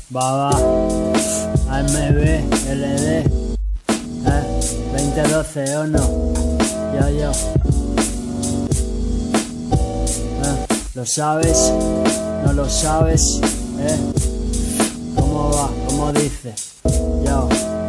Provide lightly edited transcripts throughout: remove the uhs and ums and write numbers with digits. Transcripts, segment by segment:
Baba, AMB, LD, 2012 o no, yo. ¿Lo sabes? ¿No lo sabes? ¿Cómo va? ¿Cómo dice? Yo,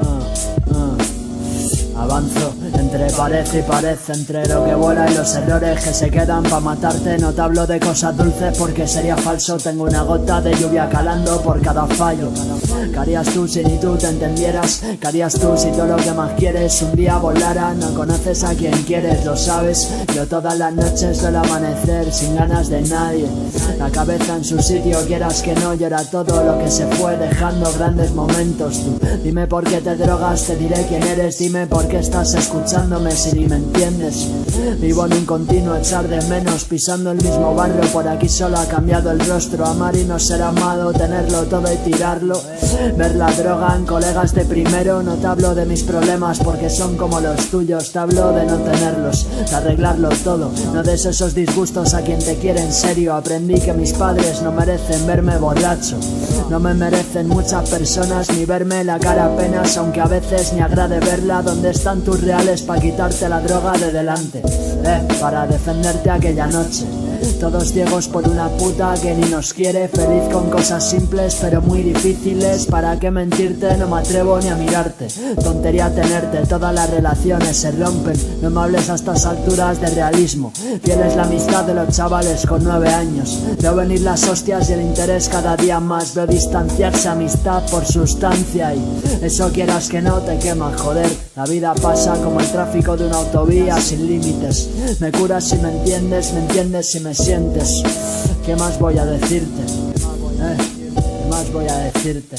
avanzo entre parece y parece, entre lo que vuela y los errores que se quedan pa' matarte. No te hablo de cosas dulces porque sería falso. Tengo una gota de lluvia calando por cada fallo. ¿Qué harías tú si ni tú te entendieras? ¿Qué harías tú si todo lo que más quieres un día volara? No conoces a quien quieres, lo sabes. Yo todas las noches suelo amanecer sin ganas de nadie. La cabeza en su sitio, quieras que no, llora todo lo que se fue dejando grandes momentos. Tú dime por qué te drogas, te diré quién eres. Dime por qué estás escuchándome si ni me entiendes. Vivo en un continuo echar de menos, pisando el mismo barrio, por aquí solo ha cambiado el rostro. Amar y no ser amado, tenerlo todo y tirarlo. Ver la droga en colegas de primero. No te hablo de mis problemas porque son como los tuyos. Te hablo de no tenerlos, de arreglarlo todo. No des esos disgustos a quien te quiere en serio. Aprendí que mis padres no merecen verme borracho. No me merecen muchas personas ni verme la cara apenas, aunque a veces ni agrade verla. ¿Dónde están tus reales pa' quitarte la droga de delante? Para defenderte aquella noche. Todos ciegos por una puta que ni nos quiere. Feliz con cosas simples pero muy difíciles. ¿Para qué mentirte? No me atrevo ni a mirarte. Tontería tenerte, todas las relaciones se rompen. No me hables a estas alturas de realismo. Fiel es la amistad de los chavales con 9 años. Veo venir las hostias y el interés cada día más. Veo distanciarse amistad por sustancia. Y eso quieras que no te quema, joder. La vida pasa como el tráfico de una autovía sin límites. Me curas si me entiendes si me sientes. ¿Qué más voy a decirte? ¿Qué más voy a decirte?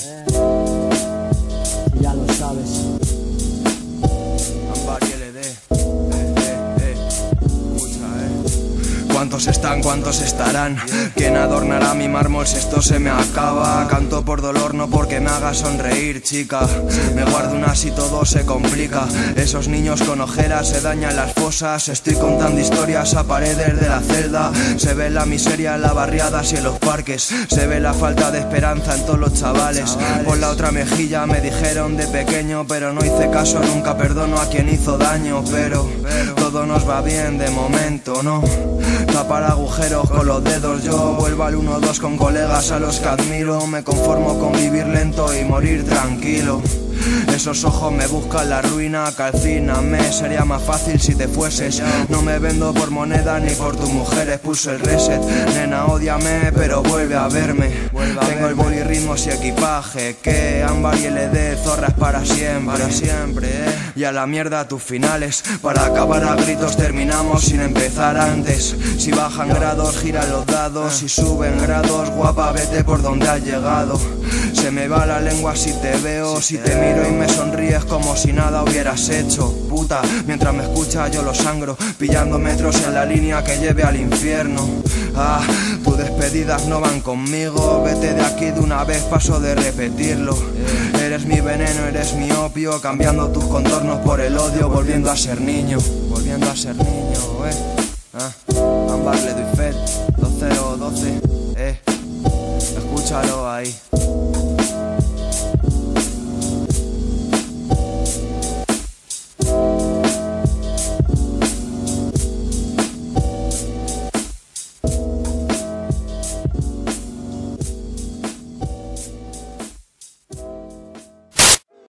Si ya lo sabes. ¿Cuántos están? ¿Cuántos estarán? ¿Quién adornará mi mármol si esto se me acaba? Canto por dolor, no porque me haga sonreír, chica. Me guardo una si todo se complica. Esos niños con ojeras se dañan las fosas. Estoy contando historias a paredes de la celda. Se ve la miseria en las barriadas y en los parques. Se ve la falta de esperanza en todos los chavales. Por la otra mejilla me dijeron de pequeño, pero no hice caso, nunca perdono a quien hizo daño. Pero todo nos va bien de momento, ¿no? Tapar agujeros con los dedos, yo vuelvo al 1-2 con colegas a los que admiro. Me conformo con vivir lento y morir tranquilo. Esos ojos me buscan la ruina, calcíname. Sería más fácil si te fueses. No me vendo por moneda ni por tus mujeres. Pulso el reset, nena, ódiame, pero vuelve a verme. Tengo el boli, ritmos y equipaje. Que ámbar y LD, zorras para siempre, Y a la mierda tus finales. Para acabar a gritos terminamos sin empezar antes. Si bajan grados, giran los dados. Si suben grados, guapa, vete por donde has llegado. Se me va la lengua si te veo, si te miro y me sonríes como si nada hubieras hecho. Puta, mientras me escuchas yo lo sangro, pillando metros en la línea que lleve al infierno. Tus despedidas no van conmigo. Vete de aquí de una vez, paso de repetirlo. Eres mi veneno, eres mi opio, cambiando tus contornos por el odio. Volviendo a ser niño, Ámbar, le doy fe, 2012, escúchalo ahí.